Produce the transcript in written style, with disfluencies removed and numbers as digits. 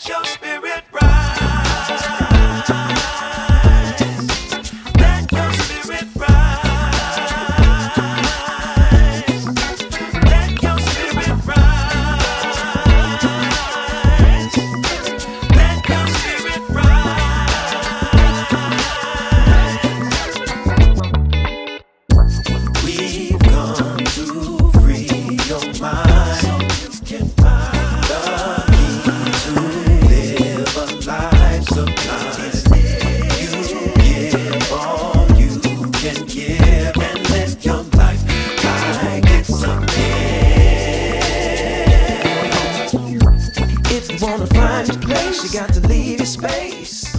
Let your spirit rise. Let your spirit rise. Let your spirit rise. Let your spirit rise. We've come to free your mind. So you can find the key to live a life sublime. You give all you can give and live your life like it's a gift. If you wanna find your place, you got to leave your space.